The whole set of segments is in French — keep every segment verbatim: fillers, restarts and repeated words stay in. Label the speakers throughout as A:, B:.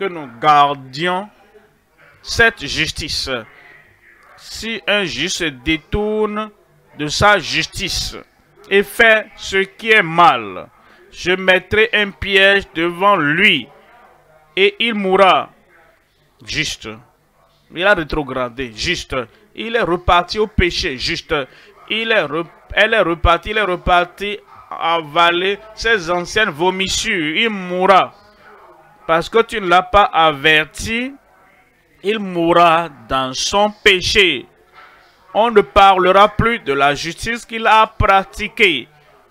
A: que nous gardions cette justice. Si un juste se détourne de sa justice et fait ce qui est mal, je mettrai un piège devant lui et il mourra. Juste. Il a rétrogradé. Juste. Il est reparti au péché. Juste. Il est re... Elle est repartie. Il est reparti avaler ses anciennes vomissures. Il mourra. Parce que tu ne l'as pas averti, il mourra dans son péché. On ne parlera plus de la justice qu'il a pratiquée.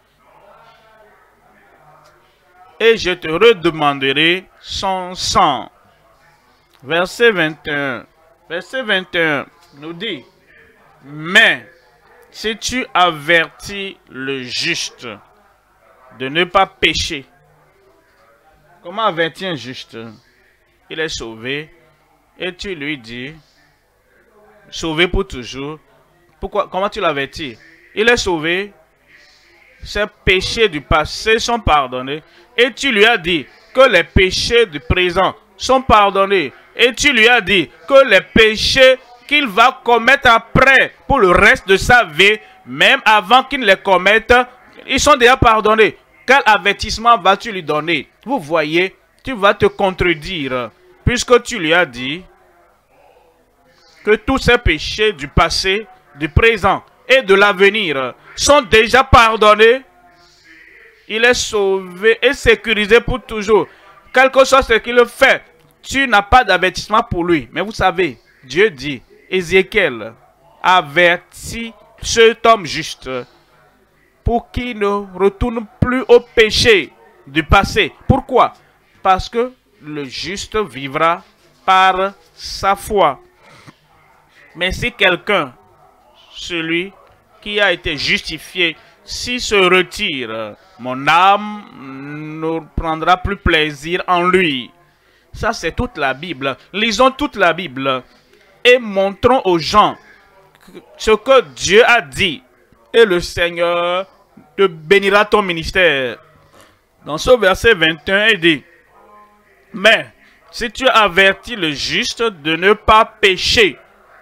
A: Et je te redemanderai son sang. Verset vingt et un. Verset vingt et un nous dit, mais si tu avertis le juste de ne pas pécher, comment avertir un juste? Il est sauvé et tu lui dis, sauvé pour toujours. Pourquoi? Comment tu l'avertis? Il est sauvé, ses péchés du passé sont pardonnés et tu lui as dit que les péchés du présent sont pardonnés et tu lui as dit que les péchés qu'il va commettre après pour le reste de sa vie, même avant qu'il ne les commette, ils sont déjà pardonnés. Quel avertissement vas-tu lui donner? Vous voyez, tu vas te contredire puisque tu lui as dit que tous ces péchés du passé, du présent et de l'avenir sont déjà pardonnés. Il est sauvé et sécurisé pour toujours. Quel que soit ce qu'il fait, tu n'as pas d'avertissement pour lui. Mais vous savez, Dieu dit, Ézéchiel avertit cet homme juste pour qu'il ne retourne plus au péché du passé. Pourquoi? Parce que le juste vivra par sa foi. Mais si quelqu'un, celui qui a été justifié, s'il se retire, mon âme ne prendra plus plaisir en lui. Ça, c'est toute la Bible. Lisons toute la Bible et montrons aux gens ce que Dieu a dit. Et le Seigneur te bénira ton ministère. Dans ce verset vingt et un, il dit, mais si tu avertis le juste de ne pas pécher,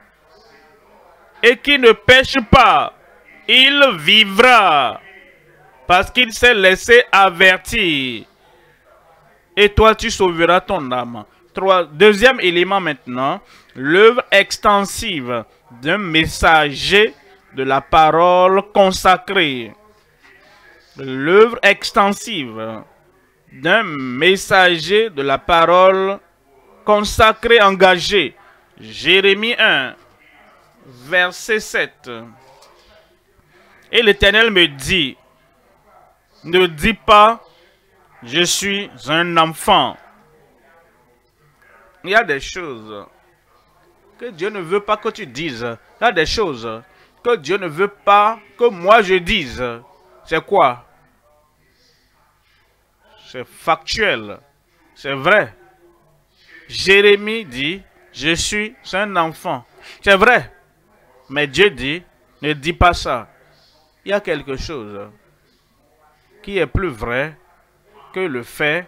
A: et qui ne pêche pas, il vivra, parce qu'il s'est laissé avertir. Et toi, tu sauveras ton âme. Trois, deuxième élément maintenant, l'œuvre extensive d'un messager de la parole consacrée. L'œuvre extensive d'un messager de la parole consacrée, engagé. Jérémie un. Verset sept. Et l'Éternel me dit, ne dis pas, je suis un enfant. Il y a des choses que Dieu ne veut pas que tu dises. Il y a des choses que Dieu ne veut pas que moi je dise. C'est quoi? C'est factuel. C'est vrai. Jérémie dit, je suis un enfant. C'est vrai. Mais Dieu dit, ne dis pas ça. Il y a quelque chose qui est plus vrai que le fait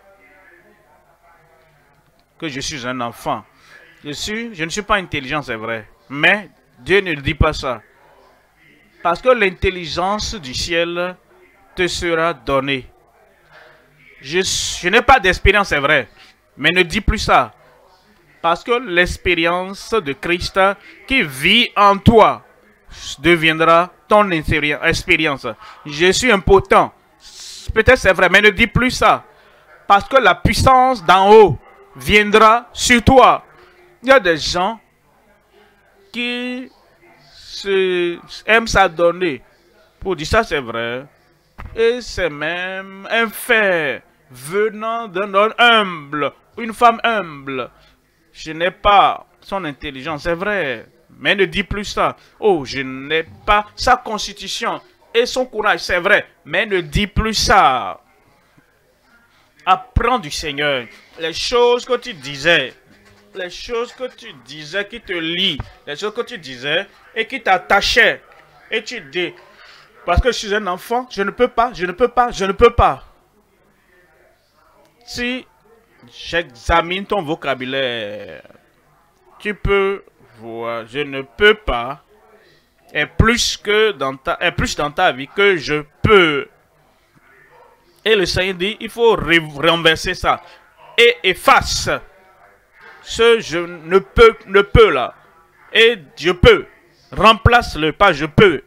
A: que je suis un enfant. Je, suis, je ne suis pas intelligent, c'est vrai. Mais Dieu ne dit pas ça. Parce que l'intelligence du ciel te sera donnée. Je, je n'ai pas d'expérience, c'est vrai. Mais ne dis plus ça. Parce que l'expérience de Christ qui vit en toi deviendra ton expérience. Je suis impotent. Peut-être c'est vrai, mais ne dis plus ça. Parce que la puissance d'en haut viendra sur toi. Il y a des gens qui se, aiment s'adonner pour dire ça c'est vrai. Et c'est même un fait venant d'un homme humble, une femme humble. Je n'ai pas son intelligence, c'est vrai. Mais ne dis plus ça. Oh, je n'ai pas sa constitution et son courage, c'est vrai. Mais ne dis plus ça. Apprends du Seigneur. Les choses que tu disais, les choses que tu disais qui te lient, les choses que tu disais et qui t'attachaient. Et tu dis, parce que je suis un enfant, je ne peux pas, je ne peux pas, je ne peux pas. Si J'examine ton vocabulaire. Tu peux voir, je ne peux pas est plus que dans ta, est plus dans ta vie que je peux. Et le Seigneur dit, il faut renverser ça. Et efface ce je ne peux, ne peux là. Et je peux. Remplace-le pas je peux.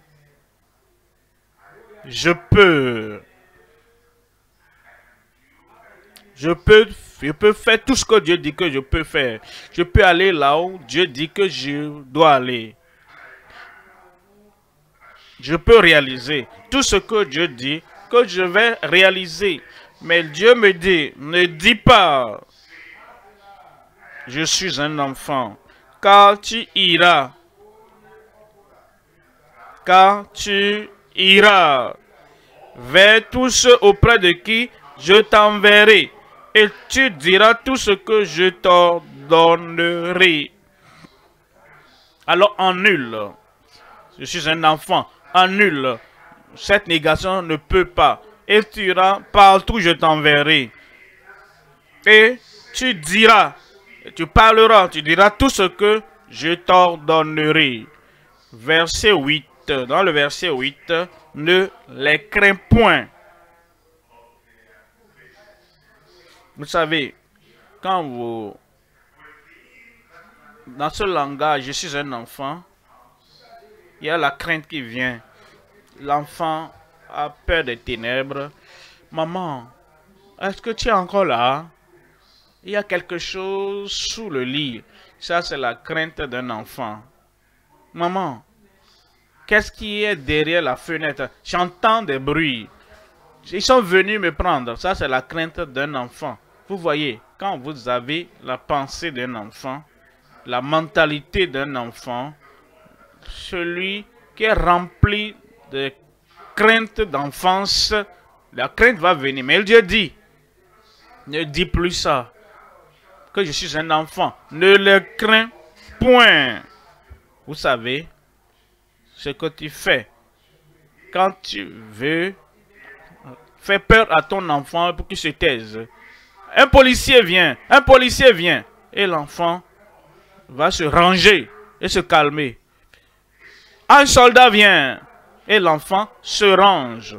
A: Je peux. Je peux, je peux faire tout ce que Dieu dit que je peux faire. Je peux aller là où Dieu dit que je dois aller. Je peux réaliser tout ce que Dieu dit que je vais réaliser. Mais Dieu me dit, ne dis pas, je suis un enfant, car tu iras. Car tu iras vers tous ceux auprès de qui je t'enverrai. Et tu diras tout ce que je t'ordonnerai. Alors annule. Je suis un enfant. Annule. Cette négation ne peut pas. Et tu iras partout, je t'enverrai. Et tu diras, tu parleras, tu diras tout ce que je t'ordonnerai. Verset huit. Dans le verset huit, ne les crains point. Vous savez, quand vous, dans ce langage, je suis un enfant, il y a la crainte qui vient. L'enfant a peur des ténèbres. Maman, est-ce que tu es encore là? Il y a quelque chose sous le lit. Ça, c'est la crainte d'un enfant. Maman, qu'est-ce qui est derrière la fenêtre? J'entends des bruits. Ils sont venus me prendre. Ça, c'est la crainte d'un enfant. Vous voyez, quand vous avez la pensée d'un enfant, la mentalité d'un enfant, celui qui est rempli de crainte d'enfance, la crainte va venir. Mais Dieu dit, ne dis plus ça, que je suis un enfant. Ne le crains point. Vous savez, ce que tu fais quand tu veux faire peur à ton enfant pour qu'il se taise. Un policier vient, un policier vient, et l'enfant va se ranger et se calmer. Un soldat vient, et l'enfant se range.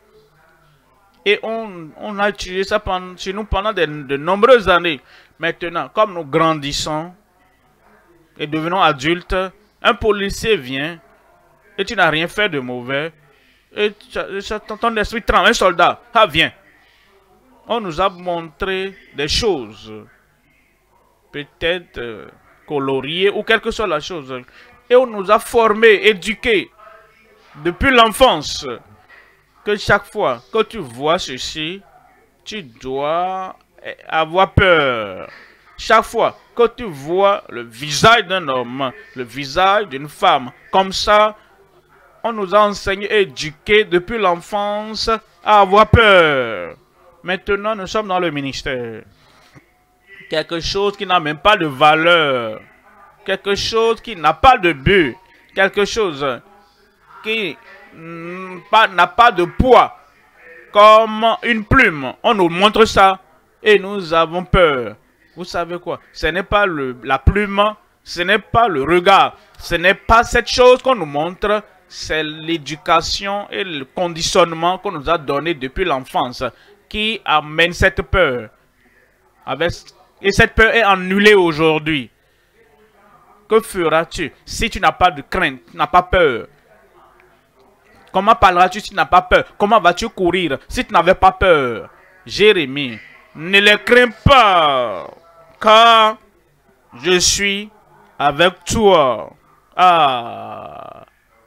A: Et on, on a utilisé ça pendant, chez nous pendant de, de nombreuses années. Maintenant, comme nous grandissons et devenons adultes, un policier vient, et tu n'as rien fait de mauvais, et ton esprit tremble. Un soldat, ah viens. On nous a montré des choses, peut-être euh, coloriées ou quelle que soit la chose. Et on nous a formés, éduqués, depuis l'enfance, que chaque fois que tu vois ceci, tu dois avoir peur. Chaque fois que tu vois le visage d'un homme, le visage d'une femme, comme ça, on nous a enseigné et éduqués depuis l'enfance à avoir peur. Maintenant, nous sommes dans le ministère. Quelque chose qui n'a même pas de valeur. Quelque chose qui n'a pas de but. Quelque chose qui n'a pas de poids. Comme une plume. On nous montre ça et nous avons peur. Vous savez quoi? Ce n'est pas le, la plume. Ce n'est pas le regard. Ce n'est pas cette chose qu'on nous montre. C'est l'éducation et le conditionnement qu'on nous a donné depuis l'enfance qui amène cette peur. Avec, et cette peur est annulée aujourd'hui. Que feras-tu si tu n'as pas de crainte, tu n'as pas peur? Comment parleras-tu si tu n'as pas peur? Comment vas-tu courir si tu n'avais pas peur? Jérémie, ne les crains pas, car je suis avec toi. Ah!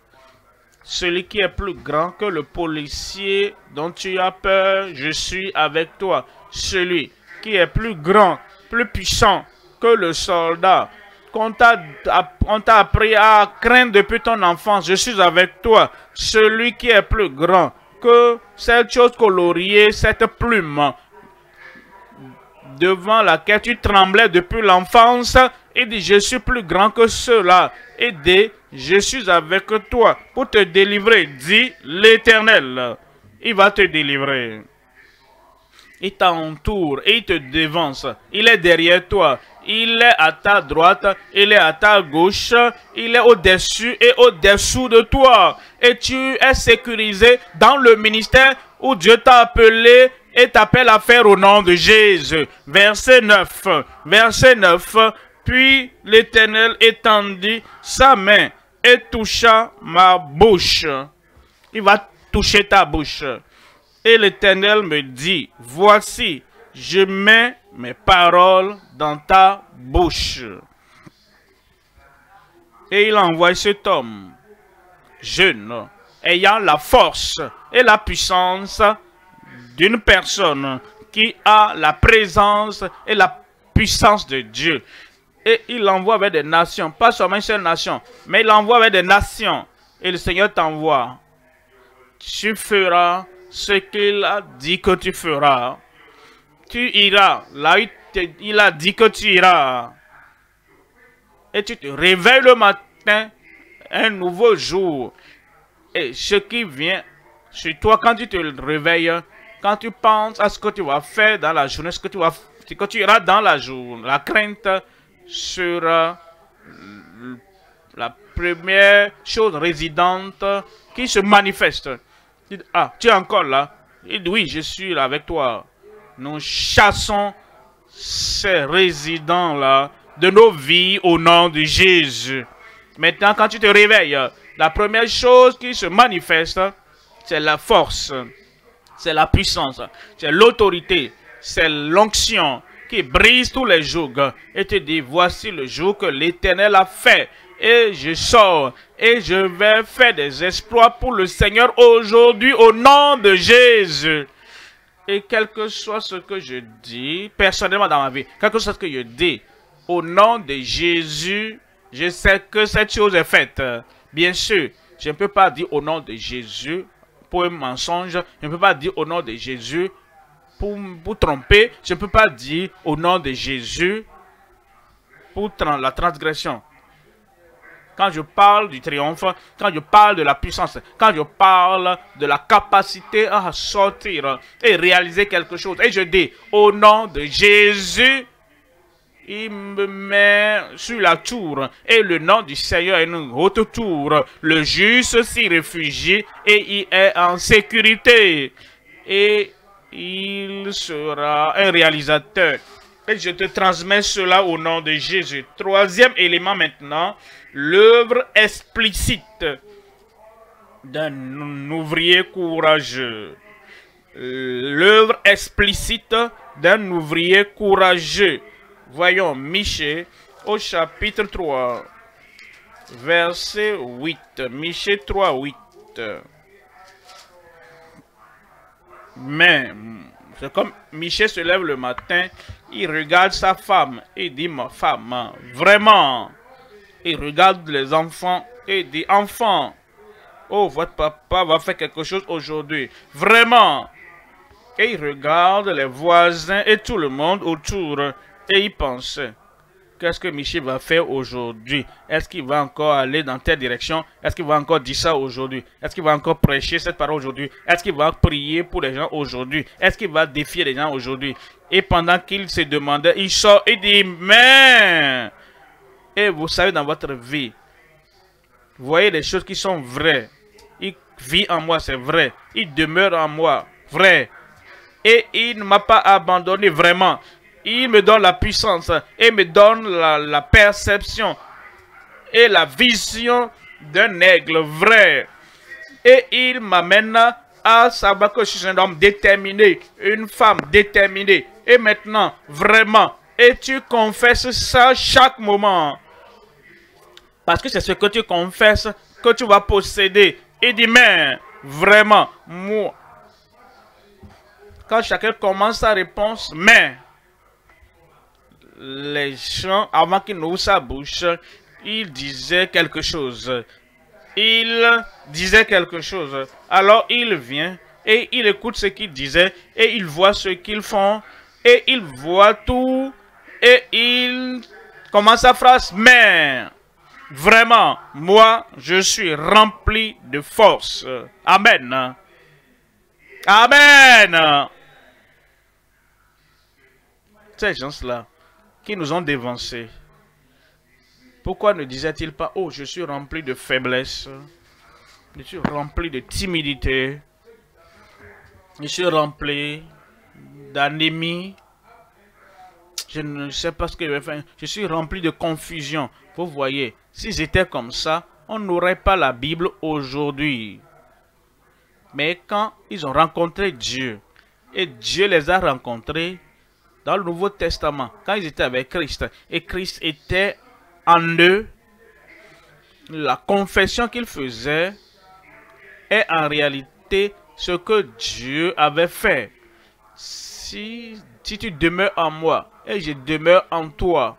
A: Celui qui est plus grand que le policier dont tu as peur, je suis avec toi. Celui qui est plus grand, plus puissant que le soldat qu'on t'a appris à craindre depuis ton enfance, je suis avec toi. Celui qui est plus grand que cette chose coloriée, cette plume devant laquelle tu tremblais depuis l'enfance, et dit, je suis plus grand que cela. Et dit, je suis avec toi pour te délivrer, dit l'Éternel. Il va te délivrer. Il t'entoure et il te dévance. Il est derrière toi. Il est à ta droite. Il est à ta gauche. Il est au-dessus et au-dessous de toi. Et tu es sécurisé dans le ministère où Dieu t'a appelé et t'appelle à faire au nom de Jésus. Verset neuf. Verset neuf. Puis l'Éternel étendit sa main et toucha ma bouche. Il va toucher ta bouche. Et l'Éternel me dit, voici, je mets mes paroles dans ta bouche. Et il envoie cet homme, jeune, ayant la force et la puissance d'une personne qui a la présence et la puissance de Dieu. Et il l'envoie vers des nations, pas seulement une seule nation, mais il l'envoie vers des nations. Et le Seigneur t'envoie. Tu feras ce qu'il a dit que tu feras. Tu iras là où il a dit que tu iras. Et tu te réveilles le matin, un nouveau jour. Et ce qui vient sur toi quand tu te réveilles, quand tu penses à ce que tu vas faire dans la journée, ce que tu vas, ce que tu iras dans la journée, la crainte sera la première chose résidente qui se manifeste. Il dit, ah, tu es encore là? Il dit, oui, je suis là avec toi. Nous chassons ces résidents-là de nos vies au nom de Jésus. Maintenant, quand tu te réveilles, la première chose qui se manifeste, c'est la force, c'est la puissance, c'est l'autorité, c'est l'onction qui brise tous les jougs et te dit, voici le jour que l'Éternel a fait. Et je sors et je vais faire des exploits pour le Seigneur aujourd'hui au nom de Jésus. Et quel que soit ce que je dis, personnellement dans ma vie, quel que soit ce que je dis, au nom de Jésus, je sais que cette chose est faite. Bien sûr, je ne peux pas dire au nom de Jésus pour un mensonge, je ne peux pas dire au nom de Jésus pour, pour tromper, je ne peux pas dire au nom de Jésus pour la transgression. Quand je parle du triomphe, quand je parle de la puissance, quand je parle de la capacité à sortir et réaliser quelque chose, et je dis au nom de Jésus, il me met sur la tour, et le nom du Seigneur est une haute tour. Le juste s'y réfugie et il est en sécurité. Et il sera un réalisateur. Et je te transmets cela au nom de Jésus. Troisième élément maintenant, l'œuvre explicite d'un ouvrier courageux. L'œuvre explicite d'un ouvrier courageux. Voyons Michée au chapitre trois, verset huit. Michée trois, huit. Mais, c'est comme Michée se lève le matin, il regarde sa femme et dit, ma femme, vraiment. Il regarde les enfants et dit, enfant, oh, votre papa va faire quelque chose aujourd'hui. Vraiment. Et il regarde les voisins et tout le monde autour. Et il pensait, qu'est-ce que Michée va faire aujourd'hui? Est-ce qu'il va encore aller dans telle direction? Est-ce qu'il va encore dire ça aujourd'hui? Est-ce qu'il va encore prêcher cette parole aujourd'hui? Est-ce qu'il va prier pour les gens aujourd'hui? Est-ce qu'il va défier les gens aujourd'hui? Et pendant qu'il se demandait, il sort et dit, mais... Et vous savez, dans votre vie, vous voyez les choses qui sont vraies. Il vit en moi, c'est vrai. Il demeure en moi, vrai. Et il ne m'a pas abandonné vraiment. Il me donne la puissance et me donne la, la perception et la vision d'un aigle vrai. Et il m'amène à savoir que je suis un homme déterminé, une femme déterminée. Et maintenant, vraiment, et tu confesses ça chaque moment. Parce que c'est ce que tu confesses que tu vas posséder. Et dis, mais vraiment, moi. Quand chacun commence sa réponse, mais les gens, avant qu'ils n'ouvrent sa bouche, ils disaient quelque chose. Il disait quelque chose. Alors il vient et il écoute ce qu'ils disaient et il voit ce qu'ils font et il voit tout et il commence sa phrase. Mais vraiment, moi, je suis rempli de force. Amen. Amen. ces gens-là qui nous ont dévancés, pourquoi ne disaient-ils pas, oh, je suis rempli de faiblesse, je suis rempli de timidité, je suis rempli d'anémie, je ne sais pas ce que je vais faire, je suis rempli de confusion. Vous voyez, s'ils étaient comme ça, on n'aurait pas la Bible aujourd'hui. Mais quand ils ont rencontré Dieu, et Dieu les a rencontrés dans le Nouveau Testament, quand ils étaient avec Christ, et Christ était en eux, la confession qu'ils faisaient est en réalité ce que Dieu avait fait. Si, si tu demeures en moi et je demeure en toi,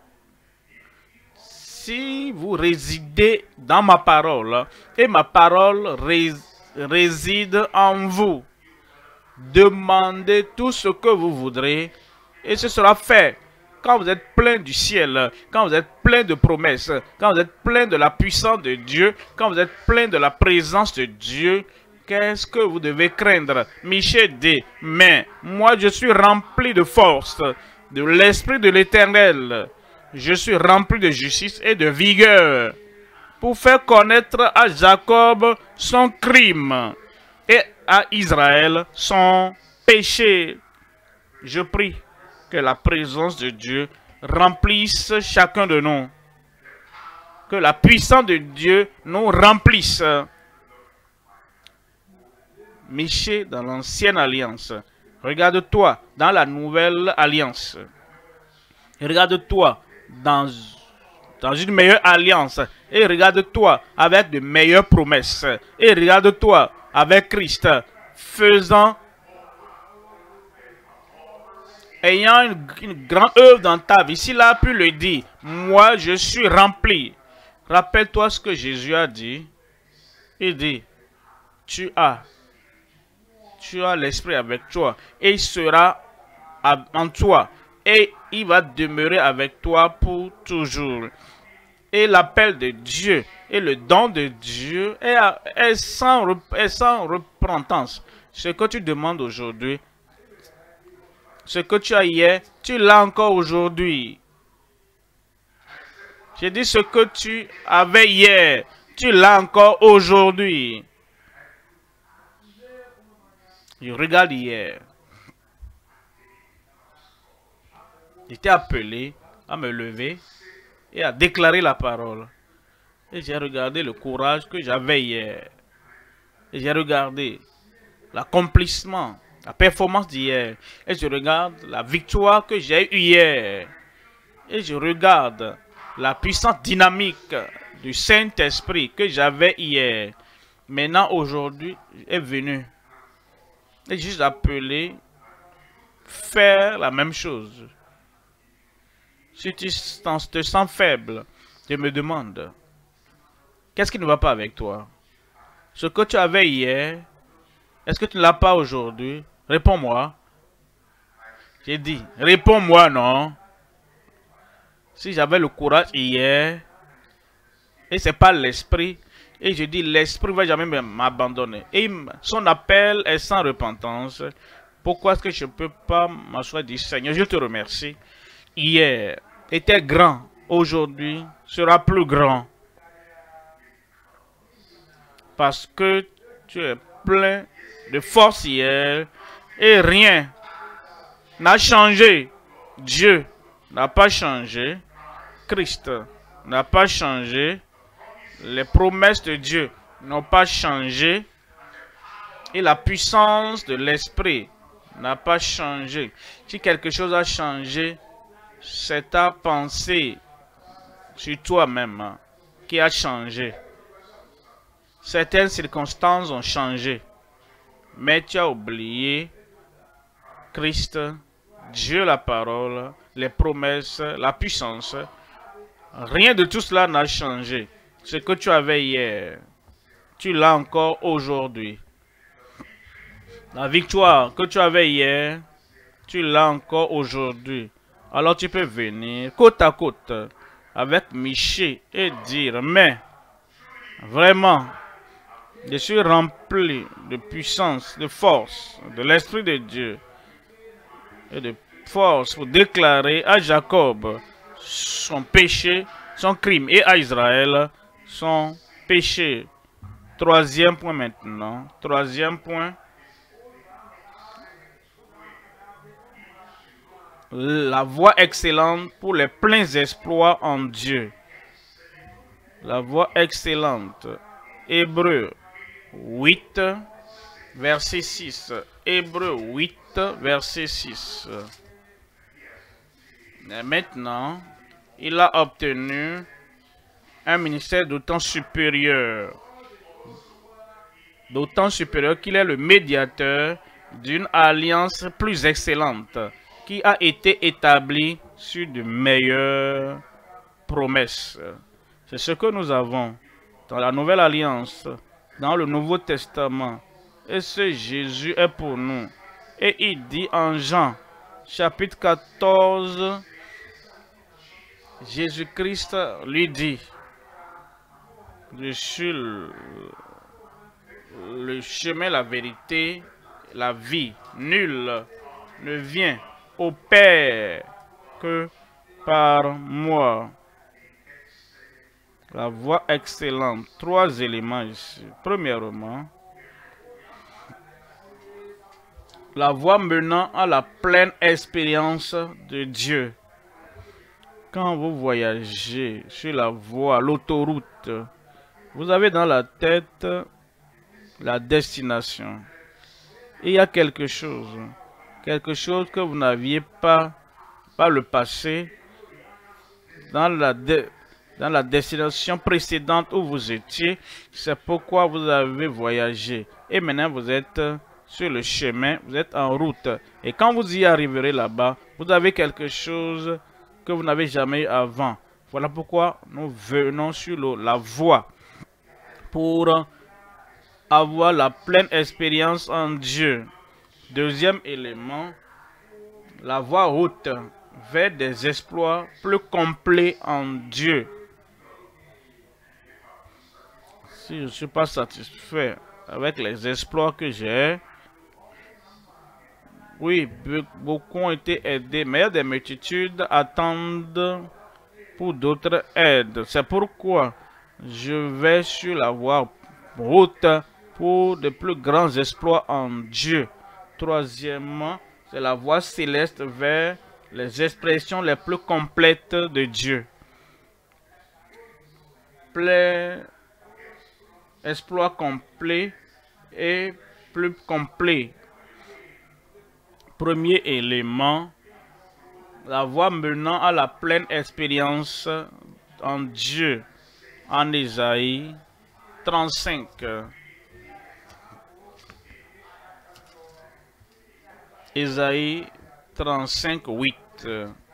A: si vous résidez dans ma parole et ma parole rés, réside en vous, demandez tout ce que vous voudrez et ce sera fait. Quand vous êtes plein du ciel, quand vous êtes plein de promesses, quand vous êtes plein de la puissance de Dieu, quand vous êtes plein de la présence de Dieu, qu'est-ce que vous devez craindre? Michée dit, mais moi je suis rempli de force, de l'esprit de l'Éternel. Je suis rempli de justice et de vigueur pour faire connaître à Jacob son crime et à Israël son péché. Je prie que la présence de Dieu remplisse chacun de nous. Que la puissance de Dieu nous remplisse. Michée dans l'ancienne alliance. Regarde-toi dans la nouvelle alliance. Regarde-toi dans, dans une meilleure alliance. Et regarde-toi avec de meilleures promesses. Et regarde-toi avec Christ faisant, ayant une, une grande œuvre dans ta vie. S'il a pu le dire, moi je suis rempli. Rappelle-toi ce que Jésus a dit. Il dit, tu as, tu as l'Esprit avec toi et il sera en toi et il va demeurer avec toi pour toujours. Et l'appel de Dieu et le don de Dieu est, est, sans, est sans repentance. Ce que tu demandes aujourd'hui, ce que tu as hier, tu l'as encore aujourd'hui. J'ai dit ce que tu avais hier, tu l'as encore aujourd'hui. Je regarde hier. J'étais appelé à me lever et à déclarer la parole. Et j'ai regardé le courage que j'avais hier. Et j'ai regardé l'accomplissement, la performance d'hier. Et je regarde la victoire que j'ai eue hier. Et je regarde la puissance dynamique du Saint-Esprit que j'avais hier. Maintenant, aujourd'hui, est venu. Et j'ai juste appelé faire la même chose. Si tu te sens faible, je me demande, qu'est-ce qui ne va pas avec toi? Ce que tu avais hier, est-ce que tu ne l'as pas aujourd'hui? Réponds-moi. J'ai dit, réponds-moi, non. Si j'avais le courage hier, et c'est pas l'esprit, et je dis, l'esprit ne va jamais m'abandonner. Et son appel est sans repentance. Pourquoi est-ce que je ne peux pas m'asseoir et dire, Seigneur, je te remercie. Hier était grand, aujourd'hui sera plus grand. Parce que tu es plein de force hier et rien n'a changé. Dieu n'a pas changé. Christ n'a pas changé. Les promesses de Dieu n'ont pas changé. Et la puissance de l'esprit n'a pas changé. Si quelque chose a changé, c'est ta pensée sur toi-même qui a changé. Certaines circonstances ont changé, mais tu as oublié Christ, Dieu la parole, les promesses, la puissance. Rien de tout cela n'a changé. Ce que tu avais hier, tu l'as encore aujourd'hui. La victoire que tu avais hier, tu l'as encore aujourd'hui. Alors tu peux venir côte à côte avec Michée et dire, mais vraiment, je suis rempli de puissance, de force, de l'Esprit de Dieu et de force pour déclarer à Jacob son péché, son crime, et à Israël son péché. Troisième point maintenant. Troisième point. La voie excellente pour les pleins exploits en Dieu. La voie excellente. Hébreux huit, verset six. Hébreux huit, verset six. Et maintenant, il a obtenu un ministère d'autant supérieur. D'autant supérieur qu'il est le médiateur d'une alliance plus excellente qui a été établie sur de meilleures promesses. C'est ce que nous avons dans la nouvelle alliance, dans le Nouveau Testament. Et ce Jésus est pour nous. Et il dit en Jean, chapitre quatorze, Jésus-Christ lui dit, je suis le, le chemin, la vérité, la vie. Nul ne vient au Père que par moi. La voie excellente. Trois éléments ici. Premièrement, la voie menant à la pleine expérience de Dieu. Quand vous voyagez sur la voie, l'autoroute, vous avez dans la tête la destination. Il y a quelque chose, quelque chose que vous n'aviez pas par le passé, dans la, de, dans la destination précédente où vous étiez. C'est pourquoi vous avez voyagé. Et maintenant, vous êtes sur le chemin, vous êtes en route. Et quand vous y arriverez là-bas, vous avez quelque chose que vous n'avez jamais eu avant. Voilà pourquoi nous venons sur le, la voie pour avoir la pleine expérience en Dieu. Deuxième élément, la voie route vers des exploits plus complets en Dieu. Si je ne suis pas satisfait avec les exploits que j'ai, oui, beaucoup ont été aidés, mais il y a des multitudes attendent pour d'autres aides. C'est pourquoi je vais sur la voie route pour de plus grands exploits en Dieu. Troisièmement, c'est la voie céleste vers les expressions les plus complètes de Dieu. Plein, exploit complet et plus complet. Premier élément, la voie menant à la pleine expérience en Dieu. En Ésaïe trente-cinq. Ésaïe trente-cinq, huit.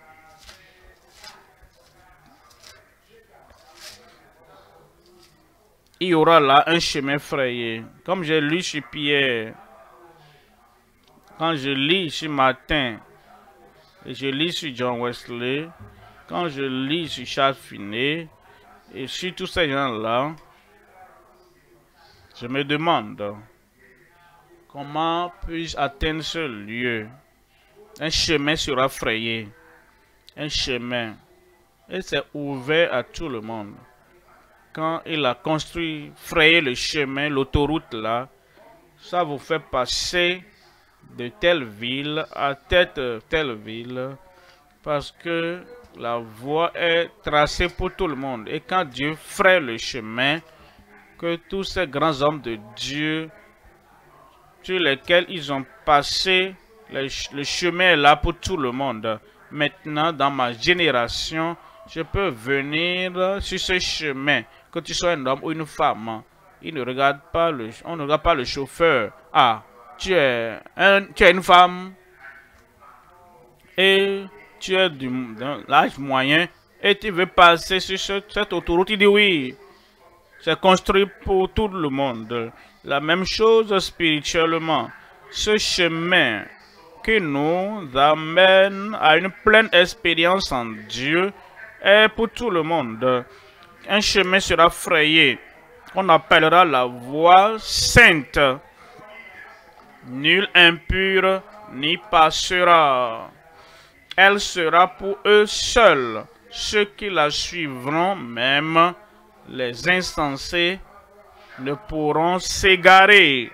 A: Il y aura là un chemin frayé. Comme j'ai lu sur Pierre, quand je lis ce matin, et je lis sur John Wesley, quand je lis sur Charles Finney, et sur tous ces gens-là, je me demande comment puis-je atteindre ce lieu. Un chemin sera frayé. Un chemin. Et c'est ouvert à tout le monde. Quand il a construit, frayé le chemin, l'autoroute là, ça vous fait passer de telle ville à telle, telle ville, parce que la voie est tracée pour tout le monde. Et quand Dieu fraye le chemin, que tous ces grands hommes de Dieu, sur lesquels ils ont passé, le, le chemin est là pour tout le monde. Maintenant, dans ma génération, je peux venir sur ce chemin, que tu sois un homme ou une femme. Il ne regarde pas le, on ne regarde pas le chauffeur. Ah, tu es, un, tu es une femme et tu es de l'âge moyen et tu veux passer sur ce, cette autoroute. Il dit oui, c'est construit pour tout le monde. La même chose spirituellement. Ce chemin qui nous amène à une pleine expérience en Dieu est pour tout le monde. Un chemin sera frayé, qu'on appellera la voie sainte. Nul impur n'y passera. Elle sera pour eux seuls. Ceux qui la suivront, même les insensés, ne pourront s'égarer.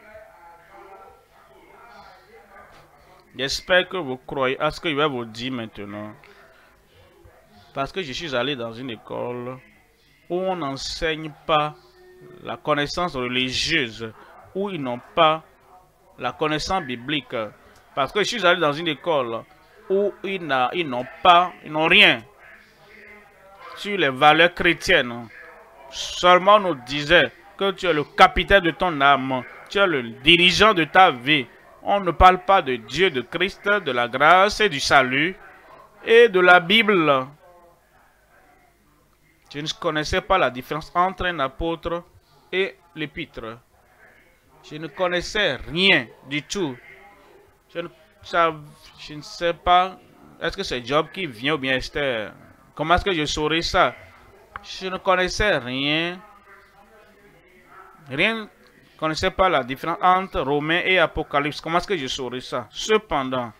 A: J'espère que vous croyez à ce que je vais vous dire maintenant. Parce que je suis allé dans une école où on n'enseigne pas la connaissance religieuse, où ils n'ont pas la connaissance biblique. Parce que je suis allé dans une école où ils n'ont pas, ils n'ont rien sur les valeurs chrétiennes. Seulement on nous disait que tu es le capitaine de ton âme, tu es le dirigeant de ta vie. On ne parle pas de Dieu, de Christ, de la grâce et du salut et de la Bible. Je ne connaissais pas la différence entre un apôtre et l'épître. Je ne connaissais rien du tout. Je ne, ça, je ne sais pas, est-ce que c'est Job qui vient ou bien Esther? Comment est-ce que je saurais ça? Je ne connaissais rien. Rien. Je ne connaissais pas la différence entre Romains et Apocalypse. Comment est-ce que je saurais ça? Cependant,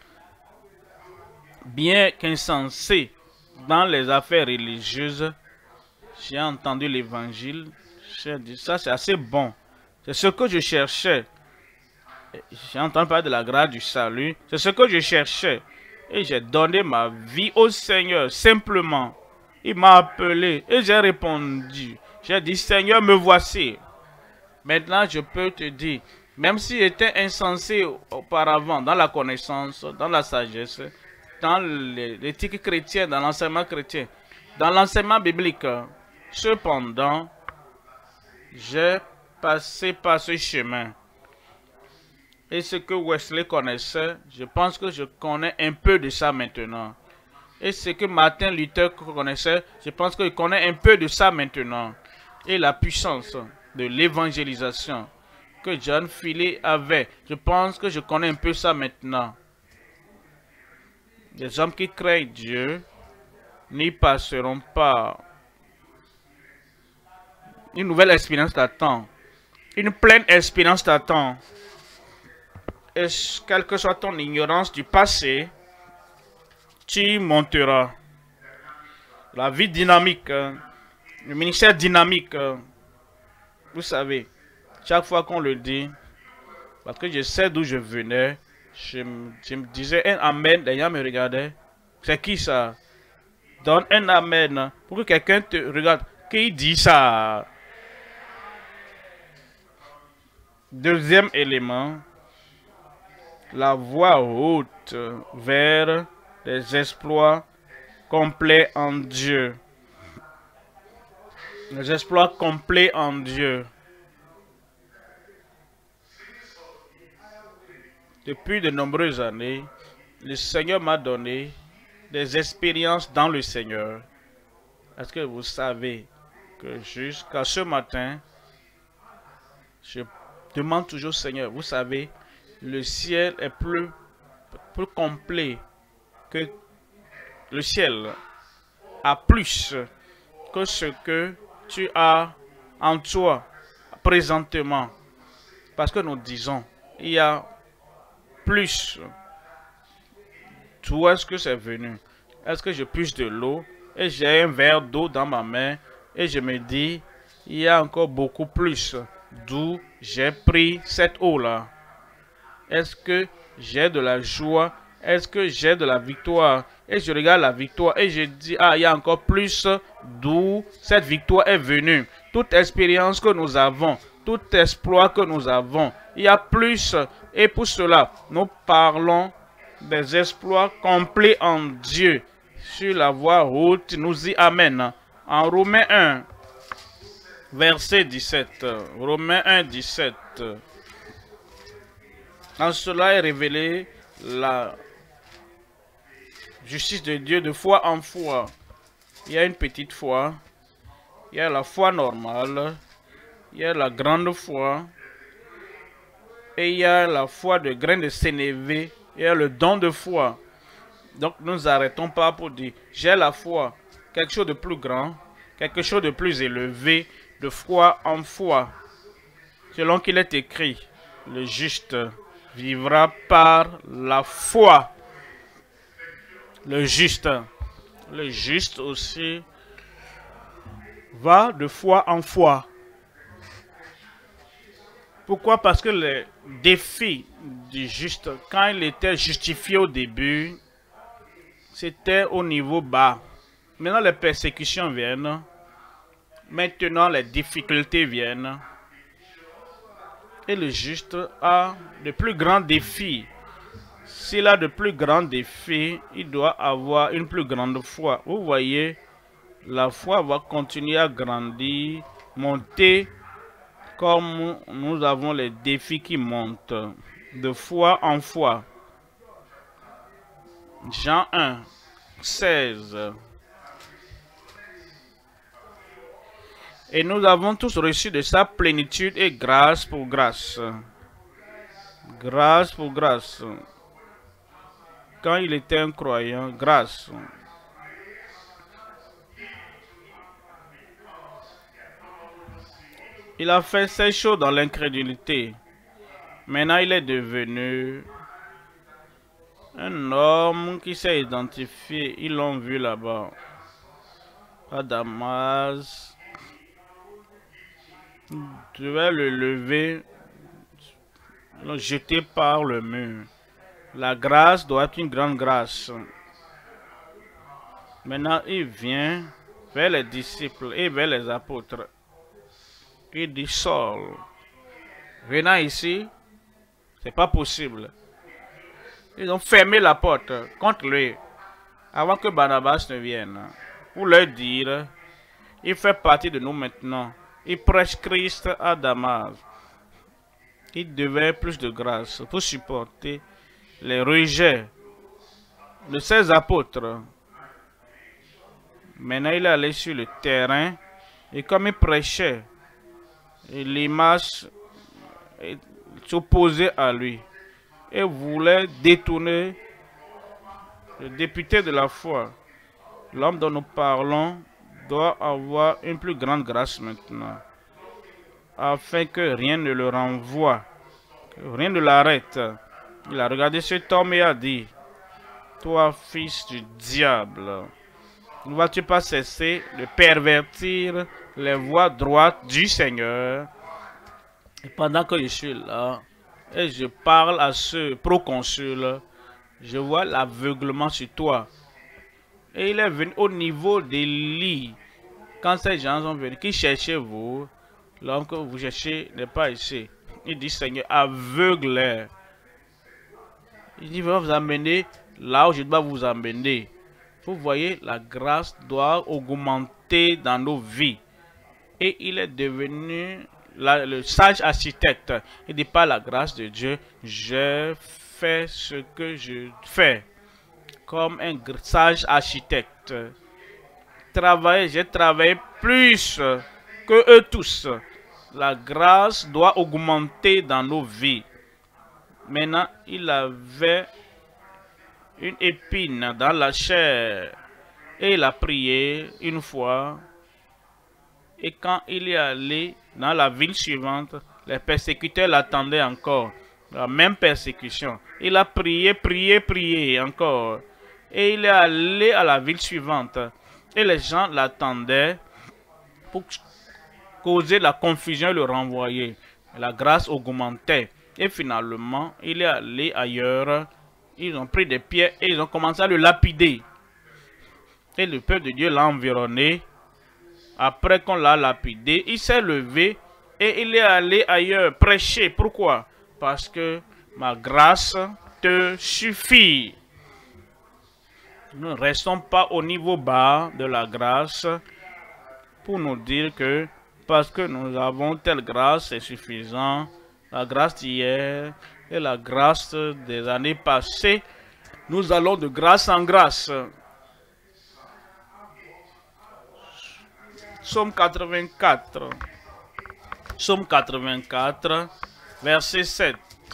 A: bien qu'insensé dans les affaires religieuses, j'ai entendu l'évangile. J'ai dit, ça c'est assez bon. C'est ce que je cherchais. J'ai entendu parler de la grâce du salut. C'est ce que je cherchais. Et j'ai donné ma vie au Seigneur, simplement. Il m'a appelé et j'ai répondu. J'ai dit, Seigneur, me voici. Maintenant, je peux te dire, même s'il était insensé auparavant, dans la connaissance, dans la sagesse, dans l'éthique chrétienne, dans l'enseignement chrétien, dans l'enseignement biblique, cependant, j'ai passé par ce chemin. Et ce que Wesley connaissait, je pense que je connais un peu de ça maintenant. Et ce que Martin Luther connaissait, je pense qu'il connaît un peu de ça maintenant. Et la puissance de l'évangélisation que John Finney avait, je pense que je connais un peu ça maintenant. Les hommes qui craignent Dieu n'y passeront pas. Une nouvelle expérience t'attend. Une pleine expérience t'attend. Et quelle que soit ton ignorance du passé, tu monteras. La vie dynamique, le ministère dynamique, vous savez, chaque fois qu'on le dit, parce que je sais d'où je venais, je, je me disais un amen, les gens me regardaient. C'est qui ça? Donne un amen pour que quelqu'un te regarde. Qui dit ça? Deuxième élément, la voie haute vers des exploits complets en Dieu. Les exploits complets en Dieu. Depuis de nombreuses années, le Seigneur m'a donné des expériences dans le Seigneur. Est-ce que vous savez que jusqu'à ce matin, je demande toujours au Seigneur, vous savez, le ciel est plus, plus complet que le ciel a plus que ce que tu as en toi présentement. Parce que nous disons, il y a plus. D'où est-ce que c'est venu? Est-ce que je puise de l'eau et j'ai un verre d'eau dans ma main et je me dis, il y a encore beaucoup plus. D'où j'ai pris cette eau-là? Est-ce que j'ai de la joie? Est-ce que j'ai de la victoire? Et je regarde la victoire et je dis, ah, il y a encore plus d'où cette victoire est venue. Toute expérience que nous avons, tout exploit que nous avons, il y a plus. Et pour cela, nous parlons des exploits complets en Dieu. Sur la voie haute, nous y amène. En Romains un, verset dix-sept. Romains un, dix-sept. En cela est révélée la justice de Dieu de foi en foi. Il y a une petite foi, il y a la foi normale, il y a la grande foi, et il y a la foi de grain de sénévé, il y a le don de foi. Donc nous n'arrêtons pas pour dire, j'ai la foi, quelque chose de plus grand, quelque chose de plus élevé, de foi en foi. Selon qu'il est écrit, le juste vivra par la foi. Le juste. Le juste aussi va de foi en foi. Pourquoi? Parce que les défis du juste, quand il était justifié au début, c'était au niveau bas. Maintenant, les persécutions viennent. Maintenant, les difficultés viennent. Et le juste a de plus grands défis. S'il a de plus grands défis, il doit avoir une plus grande foi. Vous voyez, la foi va continuer à grandir, monter, comme nous avons les défis qui montent, de foi en foi. Jean un, seize. Et nous avons tous reçu de sa plénitude et grâce pour grâce. Grâce pour grâce. Quand il était un croyant, grâce. Il a fait ces choses dans l'incrédulité. Maintenant, il est devenu un homme qui s'est identifié. Ils l'ont vu là-bas. À Damas. Il devait le lever. Ils l'ont jeté par le mur. La grâce doit être une grande grâce. Maintenant, il vient vers les disciples et vers les apôtres. Il dit, Saul, venant ici, c'est pas possible. Ils ont fermé la porte contre lui avant que Barnabas ne vienne. Pour leur dire, il fait partie de nous maintenant. Il prêche Christ à Damas. Il devait plus de grâce pour supporter les rejets de ses apôtres. Maintenant, il est allé sur le terrain et comme il prêchait, l'image s'opposait à lui et voulait détourner le député de la foi. L'homme dont nous parlons doit avoir une plus grande grâce maintenant, afin que rien ne le renvoie, que rien ne l'arrête. Il a regardé cet homme et a dit, toi, fils du diable, ne vas-tu pas cesser de pervertir les voies droites du Seigneur? Et pendant que je suis là, et je parle à ce proconsul, je vois l'aveuglement sur toi. Et il est venu au niveau des lits. Quand ces gens sont venus, qui cherchaient vous, l'homme que vous cherchez n'est pas ici. Il dit, Seigneur, aveugle-les. Il dit, va vous amener là où je dois vous amener. Vous voyez, la grâce doit augmenter dans nos vies. Et il est devenu la, le sage architecte. Il dit, par la grâce de Dieu, je fais ce que je fais. Comme un sage architecte. Travailler, j'ai travaillé plus que eux tous. La grâce doit augmenter dans nos vies. Maintenant, il avait une épine dans la chair. Et il a prié une fois. Et quand il est allé dans la ville suivante, les persécuteurs l'attendaient encore. La même persécution. Il a prié, prié, prié encore. Et il est allé à la ville suivante. Et les gens l'attendaient pour causer la confusion et le renvoyer. La grâce augmentait. Et finalement, il est allé ailleurs. Ils ont pris des pierres et ils ont commencé à le lapider. Et le peuple de Dieu l'a environné. Après qu'on l'a lapidé, il s'est levé et il est allé ailleurs prêcher. Pourquoi? Parce que ma grâce te suffit. Nous ne restons pas au niveau bas de la grâce pour nous dire que parce que nous avons telle grâce, c'est suffisant. La grâce d'hier et la grâce des années passées, nous allons de grâce en grâce. Psaume quatre-vingt-quatre. Psaume quatre-vingt-quatre, verset sept.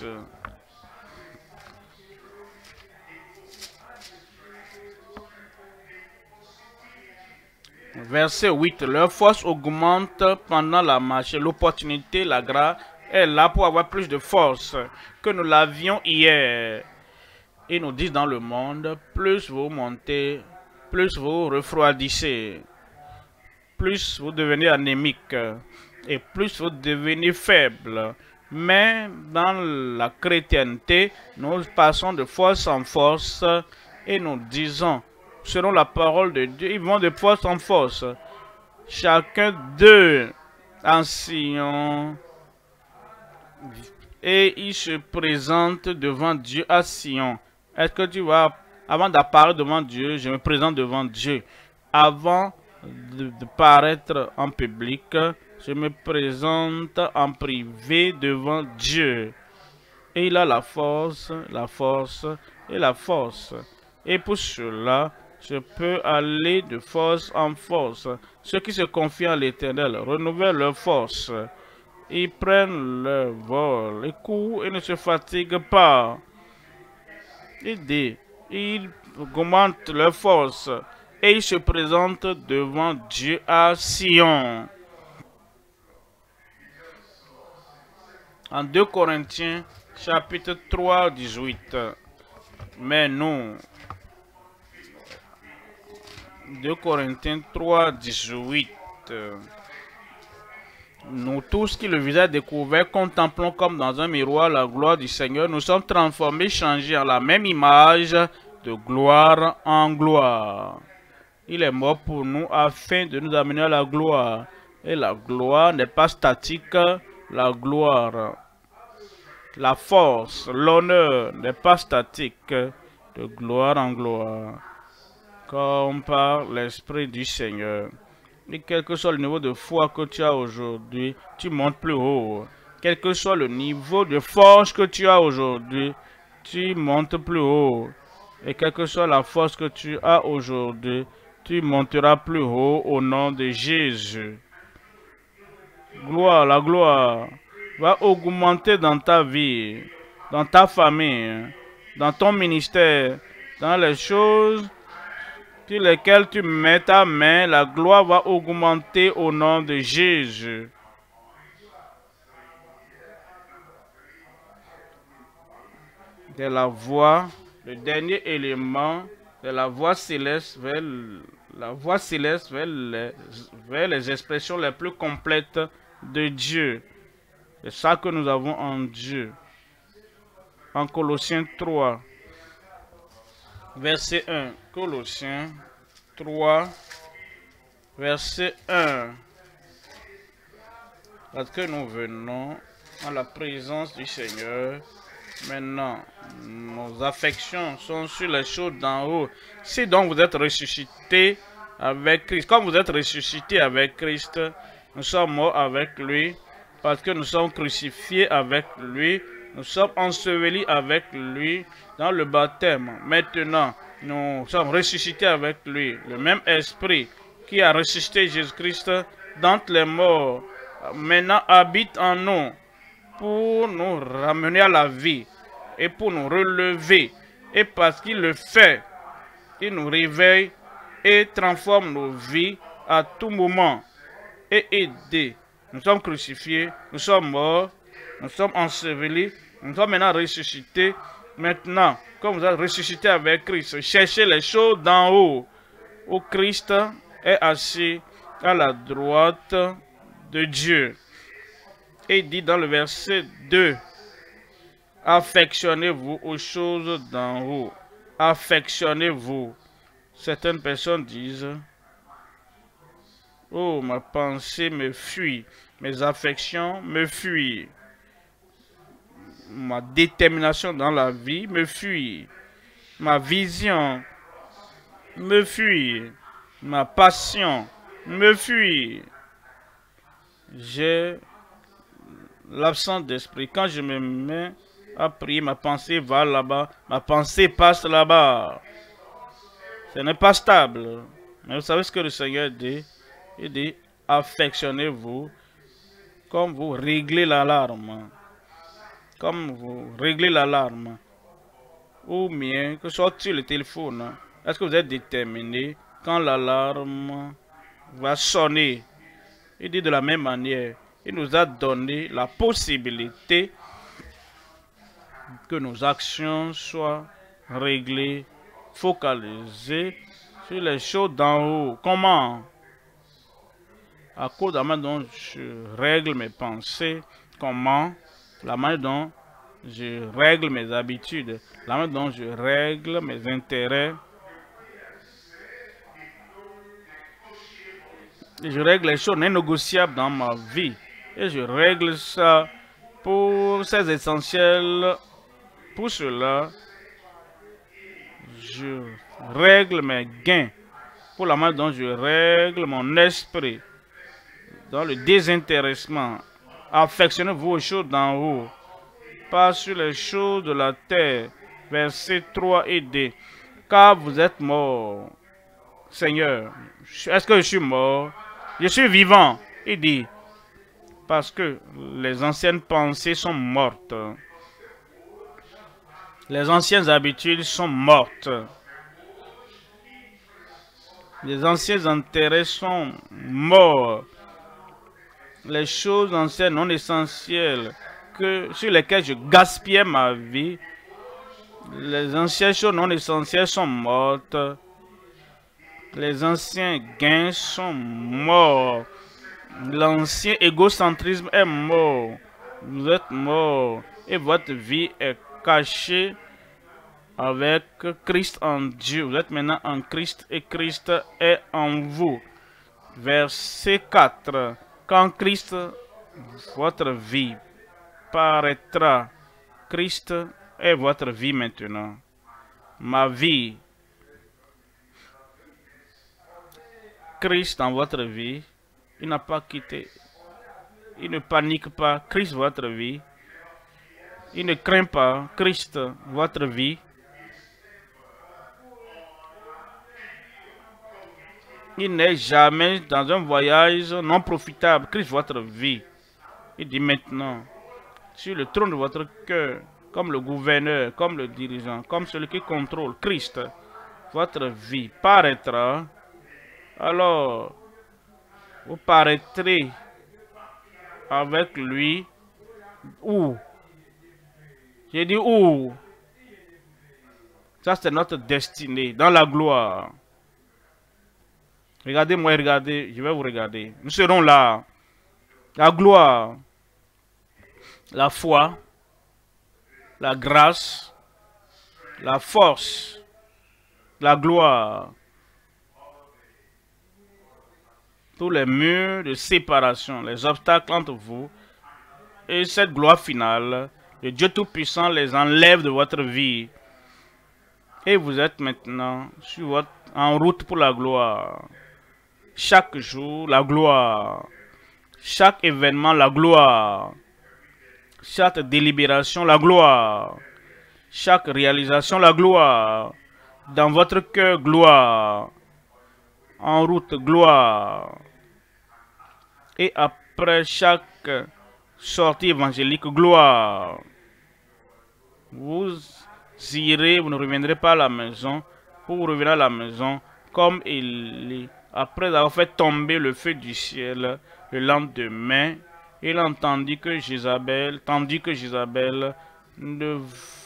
A: Verset huit. Leur force augmente pendant la marche. L'opportunité, la grâce est là pour avoir plus de force que nous l'avions hier. Ils nous disent dans le monde, plus vous montez, plus vous refroidissez, plus vous devenez anémique et plus vous devenez faible. Mais dans la chrétienté, nous passons de force en force et nous disons, selon la parole de Dieu, ils vont de force en force. Chacun d'eux en Sion, et il se présente devant Dieu à Sion. Est-ce que tu vas, avant d'apparaître devant Dieu, je me présente devant Dieu. Avant de, de paraître en public, je me présente en privé devant Dieu. Et il a la force, la force et la force. Et pour cela, je peux aller de force en force. Ceux qui se confient en l'Éternel renouvellent leur force. Ils prennent leur vol, les coups et ne se fatiguent pas. Il dit, ils augmentent leur force et ils se présentent devant Dieu à Sion. En deux Corinthiens, chapitre trois, dix-huit. Mais nous, deux Corinthiens trois, dix-huit. Nous tous qui le visage découvert contemplons comme dans un miroir la gloire du Seigneur, nous sommes transformés, changés en la même image de gloire en gloire. Il est mort pour nous afin de nous amener à la gloire. Et la gloire n'est pas statique, la gloire, la force, l'honneur n'est pas statique, de gloire en gloire, comme par l'Esprit du Seigneur. Et quel que soit le niveau de foi que tu as aujourd'hui, tu montes plus haut. Quel que soit le niveau de force que tu as aujourd'hui, tu montes plus haut. Et quelle que soit la force que tu as aujourd'hui, tu monteras plus haut au nom de Jésus. Gloire, la gloire va augmenter dans ta vie, dans ta famille, dans ton ministère, dans les choses sur lesquelles tu mets ta main, la gloire va augmenter au nom de Jésus. C'est la voix, le dernier élément, c'est la voix céleste vers la voix céleste vers les, vers les expressions les plus complètes de Dieu. C'est ça que nous avons en Dieu. En Colossiens trois, verset un. Colossiens trois, verset un. Parce que nous venons à la présence du Seigneur, maintenant, nos affections sont sur les choses d'en haut. Si donc vous êtes ressuscité avec Christ, comme vous êtes ressuscité avec Christ, nous sommes morts avec lui, parce que nous sommes crucifiés avec lui, nous sommes ensevelis avec lui dans le baptême. Maintenant, nous sommes ressuscités avec lui. Le même esprit qui a ressuscité Jésus-Christ d'entre les morts, maintenant habite en nous pour nous ramener à la vie et pour nous relever. Et parce qu'il le fait, il nous réveille et transforme nos vies à tout moment et aider. Nous sommes crucifiés, nous sommes morts, nous sommes ensevelis, nous sommes maintenant ressuscités. Maintenant, comme vous êtes ressuscités avec Christ, cherchez les choses d'en haut, où Christ est assis à la droite de Dieu. Et il dit dans le verset deux, affectionnez-vous aux choses d'en haut. Affectionnez-vous. Certaines personnes disent, oh, ma pensée me fuit, mes affections me fuient. Ma détermination dans la vie me fuit. Ma vision me fuit. Ma passion me fuit. J'ai l'absence d'esprit. Quand je me mets à prier, ma pensée va là-bas. Ma pensée passe là-bas. Ce n'est pas stable. Mais vous savez ce que le Seigneur dit? Il dit, affectionnez-vous comme vous réglez l'alarme. Comme vous réglez l'alarme. Ou bien, que ce soit sur le téléphone. Est-ce que vous êtes déterminé quand l'alarme va sonner? Il dit de la même manière, il nous a donné la possibilité que nos actions soient régler, focaliser sur les choses d'en haut. Comment? À cause de la manière dont je règle mes pensées. Comment? La manière dont je règle mes habitudes. La manière dont je règle mes intérêts. Et je règle les choses non négociables dans ma vie. Et je règle ça pour ces essentiels. Pour cela, je règle mes gains. Pour la manière dont je règle mon esprit. Dans le désintéressement. Affectionnez-vous aux choses d'en haut. Pas sur les choses de la terre. Verset trois et deux. Car vous êtes mort. Seigneur, est-ce que je suis mort? Je suis vivant. Il dit, parce que les anciennes pensées sont mortes. Les anciennes habitudes sont mortes. Les anciens intérêts sont morts. Les choses anciennes non essentielles que, sur lesquelles je gaspillais ma vie, les anciennes choses non essentielles sont mortes. Les anciens gains sont morts. L'ancien égocentrisme est mort. Vous êtes mort. Et votre vie est cachée avec Christ en Dieu. Vous êtes maintenant en Christ et Christ est en vous. Verset quatre. Quand Christ, votre vie, paraîtra, Christ est votre vie maintenant. Ma vie, Christ dans votre vie, il n'a pas quitté. Il ne panique pas, Christ votre vie. Il ne craint pas, Christ votre vie. Il n'est jamais dans un voyage non profitable, Christ votre vie. Il dit maintenant, sur le trône de votre cœur, comme le gouverneur, comme le dirigeant, comme celui qui contrôle, Christ, votre vie paraîtra. Alors, vous paraîtrez avec lui. Où? J'ai dit où? Ça, c'est notre destinée, dans la gloire. Regardez-moi, regardez, je vais vous regarder. Nous serons là. La gloire, la foi, la grâce, la force, la gloire. Tous les murs de séparation, les obstacles entre vous et cette gloire finale, le Dieu Tout-Puissant les enlève de votre vie. Et vous êtes maintenant sur votre, en route pour la gloire. Chaque jour, la gloire. Chaque événement, la gloire. Chaque délibération, la gloire. Chaque réalisation, la gloire. Dans votre cœur, gloire. En route, gloire. Et après chaque sortie évangélique, gloire. Vous irez, vous ne reviendrez pas à la maison. Pour vous revenir à la maison, comme il est. Après avoir fait tomber le feu du ciel, le lendemain, il entendit que Jézabel, tandis que Jézabel ne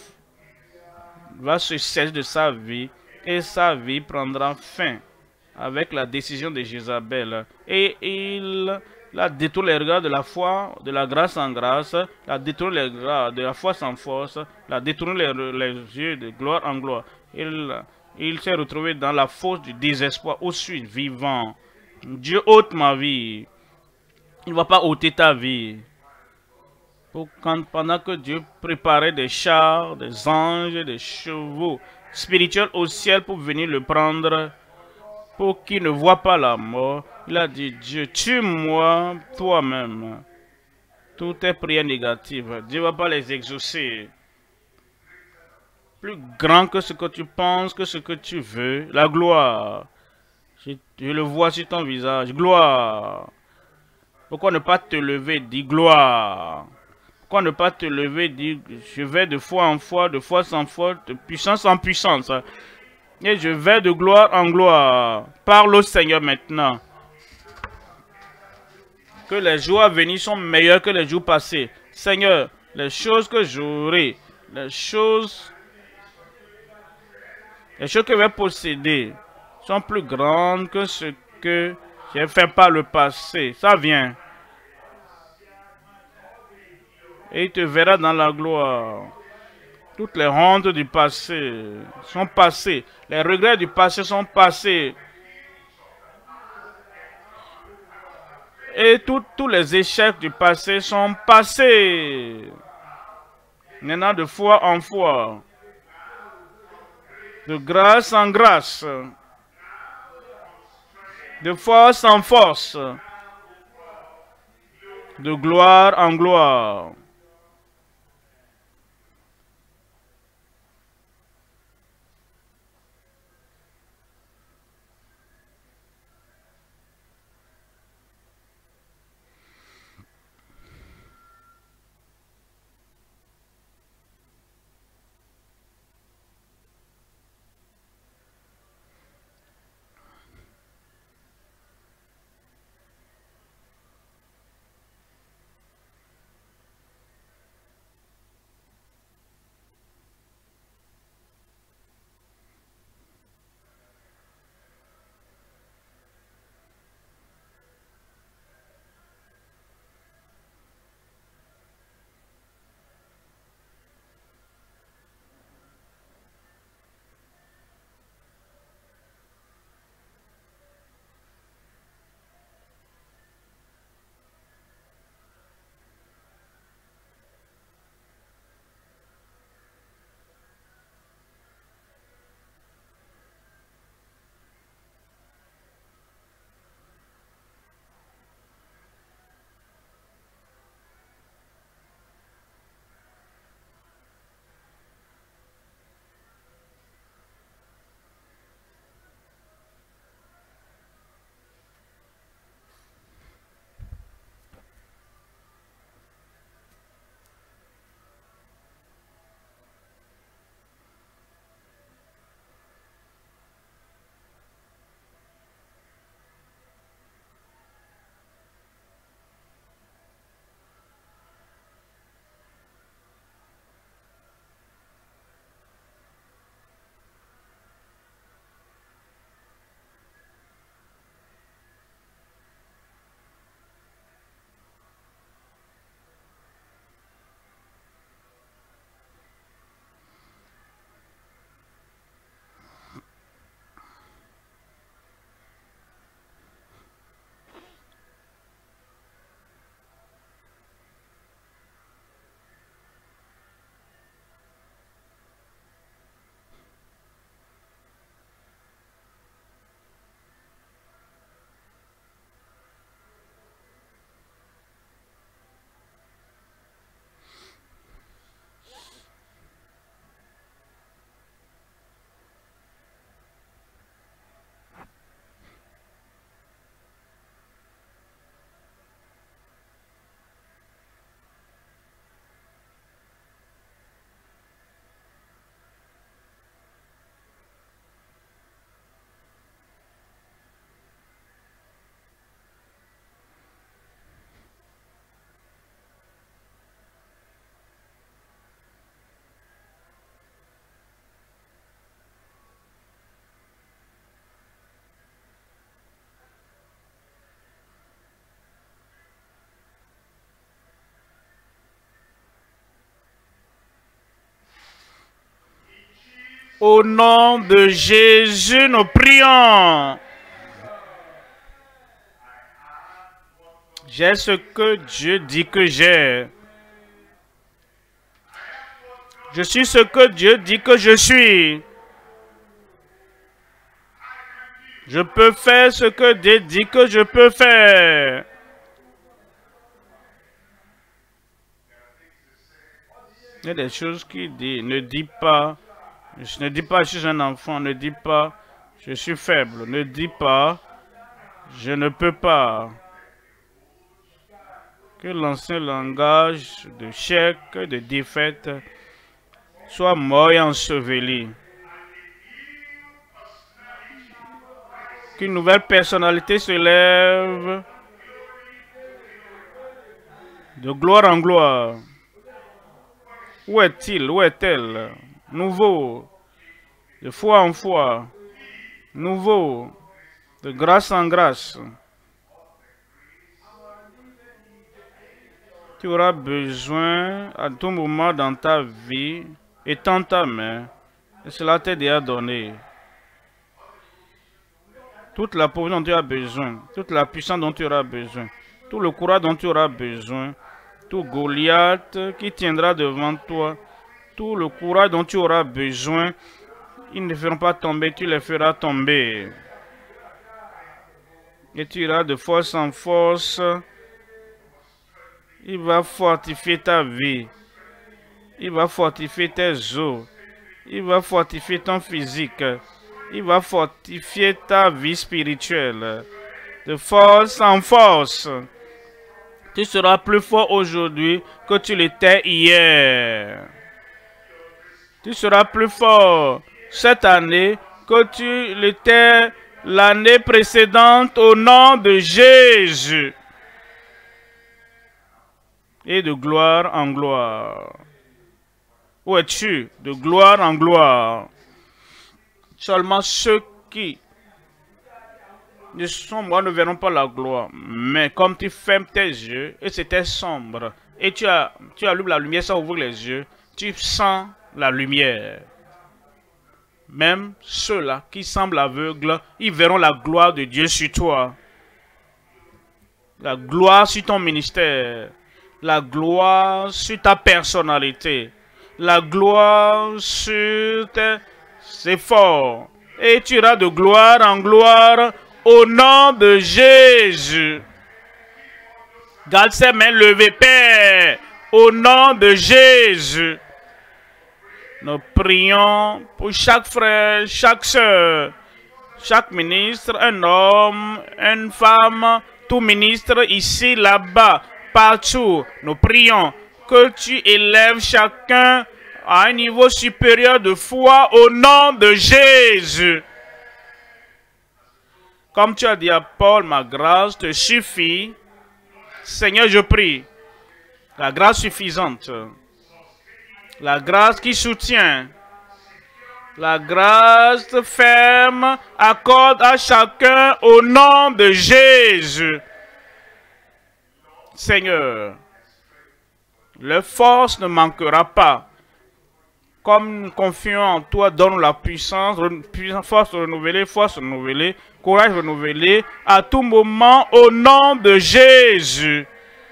A: va se cesser de sa vie, et sa vie prendra fin avec la décision de Jézabel. Et il la détourne les regards de la foi, de la grâce en grâce, la détourne les regards de la foi sans force, la détourne les, les yeux de gloire en gloire. Il Il s'est retrouvé dans la fosse du désespoir. Où suis-je vivant? Dieu ôte ma vie. Il ne va pas ôter ta vie. Pour quand, pendant que Dieu préparait des chars, des anges, des chevaux spirituels au ciel pour venir le prendre, pour qu'il ne voie pas la mort, il a dit, Dieu, tue-moi toi-même. Toutes tes prières négatives, Dieu ne va pas les exaucer. Plus grand que ce que tu penses, que ce que tu veux. La gloire. Je, je le vois sur ton visage. Gloire. Pourquoi ne pas te lever, dis gloire. Pourquoi ne pas te lever, dis je vais de foi en foi, de foi en foi, de puissance en puissance. Et je vais de gloire en gloire. Parle au Seigneur maintenant. Que les jours à venir sont meilleurs que les jours passés. Seigneur, les choses que j'aurai, les choses Les choses que je vais posséder sont plus grandes que ce que j'ai fait par le passé. Ça vient. Et il te verra dans la gloire. Toutes les hontes du passé sont passées. Les regrets du passé sont passés. Et tout- tous les échecs du passé sont passés. Maintenant de foi en foi. De grâce en grâce. De force en force. De gloire en gloire. Au nom de Jésus, nous prions. J'ai ce que Dieu dit que j'ai. Je suis ce que Dieu dit que je suis. Je peux faire ce que Dieu dit que je peux faire. Il y a des choses qu'il dit. Ne dis pas. Je ne dis pas je suis un enfant. Ne dis pas je suis faible. Ne dis pas je ne peux pas. Que l'ancien langage de chèque, de défaite soit mort et enseveli. Qu'une nouvelle personnalité se lève de gloire en gloire. Où est-il? Où est-elle? Nouveau. de foi en foi, nouveau, de grâce en grâce. Tu auras besoin à tout moment dans ta vie, étends ta main, et cela t'est déjà donné. Toute la pauvreté dont tu as besoin, toute la puissance dont tu auras besoin, tout le courage dont tu auras besoin, tout Goliath qui tiendra devant toi, tout le courage dont tu auras besoin, ils ne feront pas tomber, tu les feras tomber. Et tu iras de force en force. Il va fortifier ta vie. Il va fortifier tes os. Il va fortifier ton physique. Il va fortifier ta vie spirituelle. De force en force. Tu seras plus fort aujourd'hui que tu l'étais hier. Tu seras plus fort cette année que tu l'étais l'année précédente au nom de Jésus. Et de gloire en gloire. Où es-tu? De gloire en gloire. Seulement ceux qui ne sombre ne verront pas la gloire. Mais comme tu fermes tes yeux et c'était sombre, et tu as, tu allumes la lumière sans ouvrir les yeux, tu sens la lumière. Même ceux-là qui semblent aveugles, ils verront la gloire de Dieu sur toi. La gloire sur ton ministère. La gloire sur ta personnalité. La gloire sur tes efforts. Et tu iras de gloire en gloire au nom de Jésus. Garde ses mains levées, Père, au nom de Jésus. Nous prions pour chaque frère, chaque soeur, chaque ministre, un homme, une femme, tout ministre ici, là-bas, partout. Nous prions que tu élèves chacun à un niveau supérieur de foi au nom de Jésus. Comme tu as dit à Paul, ma grâce te suffit. Seigneur, je prie, la grâce suffisante. La grâce qui soutient, la grâce ferme, accorde à chacun au nom de Jésus. Seigneur, leur force ne manquera pas. Comme nous confions en toi, donne la puissance, puissance, force renouvelée, force renouvelée, courage renouvelé, à tout moment au nom de Jésus.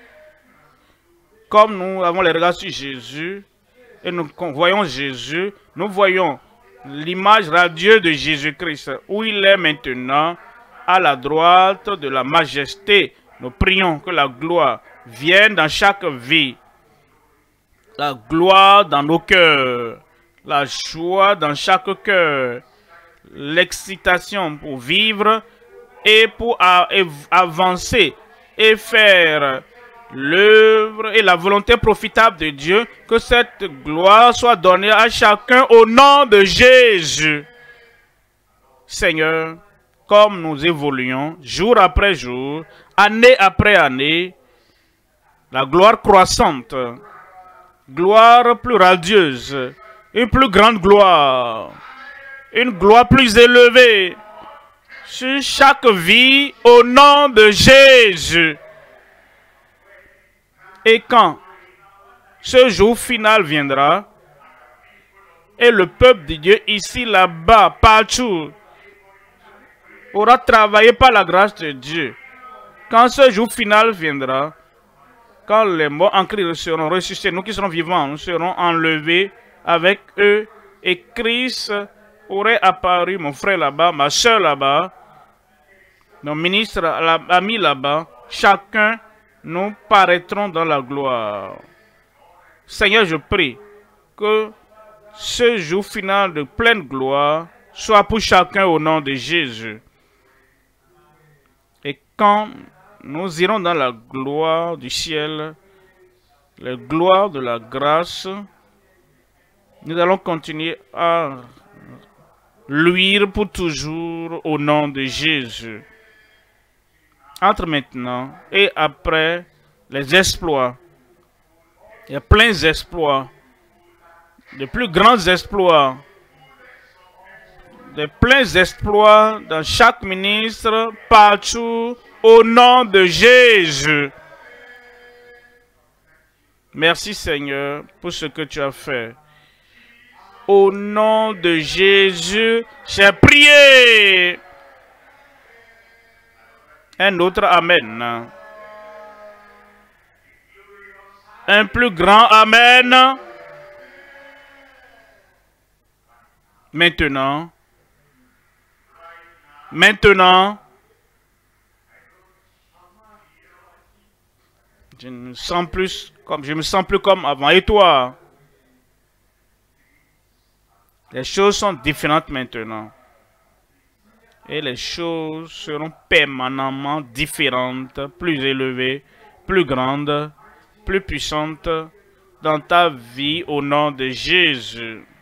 A: Comme nous avons les regards sur Jésus, et nous voyons Jésus, nous voyons l'image radieuse de Jésus-Christ, où il est maintenant, à la droite de la majesté. Nous prions que la gloire vienne dans chaque vie, la gloire dans nos cœurs, la joie dans chaque cœur, l'excitation pour vivre et pour avancer et faire l'œuvre et la volonté profitable de Dieu, que cette gloire soit donnée à chacun au nom de Jésus. Seigneur, comme nous évoluons jour après jour, année après année, la gloire croissante, gloire plus radieuse, une plus grande gloire, une gloire plus élevée sur chaque vie au nom de Jésus. Et quand ce jour final viendra, et le peuple de Dieu ici, là-bas, partout, aura travaillé par la grâce de Dieu. Quand ce jour final viendra, quand les morts en Christ seront ressuscités, nous qui serons vivants, nous serons enlevés avec eux. Et Christ aurait apparu, mon frère là-bas, ma soeur là-bas, nos ministres, amis là-bas, chacun, nous paraîtrons dans la gloire. Seigneur, je prie que ce jour final de pleine gloire soit pour chacun au nom de Jésus. Et quand nous irons dans la gloire du ciel, la gloire de la grâce, nous allons continuer à luire pour toujours au nom de Jésus. Entre maintenant et après les exploits, il y a plein d'exploits, de plus grands exploits des pleins exploits dans chaque ministre, partout, au nom de Jésus. Merci Seigneur pour ce que tu as fait. Au nom de Jésus, j'ai prié. Un autre Amen. Un plus grand Amen. Maintenant, maintenant, je me sens plus comme, je me sens plus comme avant. Et toi? Les choses sont différentes maintenant. Et les choses seront permanemment différentes, plus élevées, plus grandes, plus puissantes dans ta vie au nom de Jésus.